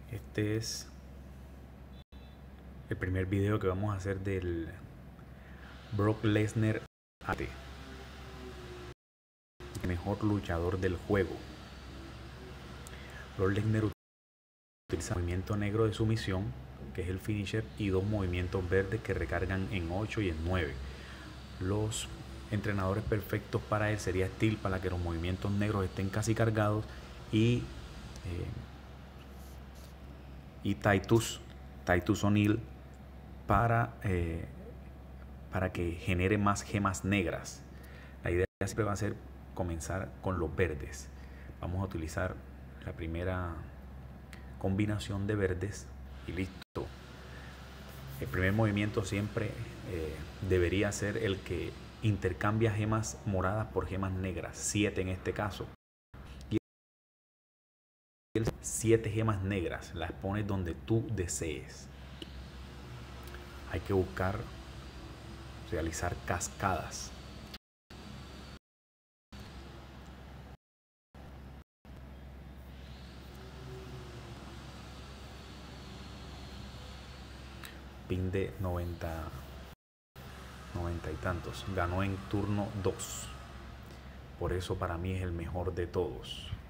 Este es el primer video que vamos a hacer del Brock Lesnar AT, el mejor luchador del juego. Brock Lesnar utiliza movimiento negro de sumisión, que es el finisher, y dos movimientos verdes que recargan en 8 y en 9. Los entrenadores perfectos para él sería Steel, para que los movimientos negros estén casi cargados, y Titus O'Neil para que genere más gemas negras. La idea siempre va a ser comenzar con los verdes. Vamos a utilizar la primera combinación de verdes y listo. El primer movimiento siempre debería ser el que intercambia gemas moradas por gemas negras, 7 en este caso. Y 7 gemas negras las pones donde tú desees. Hay que buscar realizar cascadas. Pin de 90 y tantos. Ganó en turno 2. Por eso para mí es el mejor de todos.